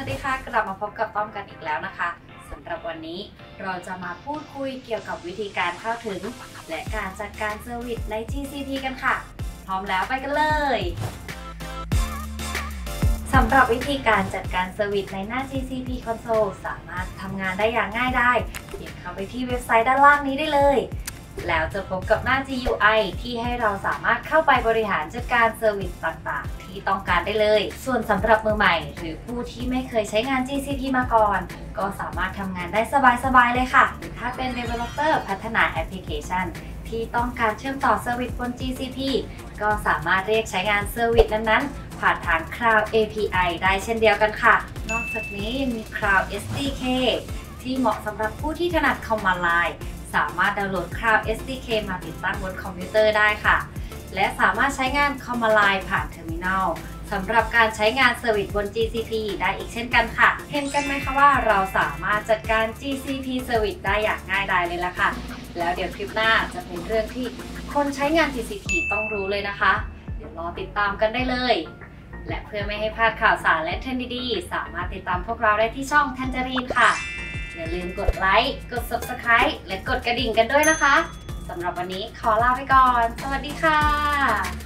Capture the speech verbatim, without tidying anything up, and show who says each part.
Speaker 1: วัสดีค่ะกลับมาพบกับต้อมกันอีกแล้วนะคะสำหรับวันนี้เราจะมาพูดคุยเกี่ยวกับวิธีการเข้าถึงและการจัดการเซอร์วิสใน จี ซี พี กันค่ะพร้อมแล้วไปกันเลยสำหรับวิธีการจัดการเซอร์วิสในหน้า จี ซี พี Console สามารถทำงานได้อย่างง่ายได้เพียงเข้าไปที่เว็บไซต์ด้านล่างนี้ได้เลยแล้วจะพบกับหน้า จี ยู ไอ ที่ให้เราสามารถเข้าไปบริหารจัดการเซอร์วิสต่างๆที่ต้องการได้เลยส่วนสำหรับมือใหม่หรือผู้ที่ไม่เคยใช้งาน จี ซี พี มาก่อนก็สามารถทำงานได้สบายๆเลยค่ะหรือถ้าเป็น Developer พัฒนาแอปพลิเคชันที่ต้องการเชื่อมต่อเซอร์วิสบน จี ซี พี ก็สามารถเรียกใช้งานเซอร์วิสนั้นๆผ่านทาง Cloud เอ พี ไอ ได้เช่นเดียวกันค่ะนอกจากนี้ยังมี Cloud เอส ดี เค ที่เหมาะสำหรับผู้ที่ถนัด Command Lineสามารถดาวน์โหลด Cloud เอส ดี เค มาติดตั้งบนคอมพิวเตอร์ได้ค่ะและสามารถใช้งาน Command Line ผ่าน Terminal สำหรับการใช้งานเซอร์วิสบน จี ซี พี ได้อีกเช่นกันค่ะเห็นกันไหมคะว่าเราสามารถจัดการ จี ซี พี Service ได้อย่างง่ายดายเลยละค่ะแล้วเดี๋ยวคลิปหน้าจะเป็นเรื่องที่คนใช้งาน จี ซี พี ต้องรู้เลยนะคะเดี๋ยวรอติดตามกันได้เลยและเพื่อไม่ให้พลาดข่าวสารและเทรนด์ดีๆสามารถติดตามพวกเราได้ที่ช่อง Tangerine ค่ะอย่าลืมกดไลค์ กด Subscribe และกดกระดิ่งกันด้วยนะคะ สำหรับวันนี้ขอลาไปก่อน สวัสดีค่ะ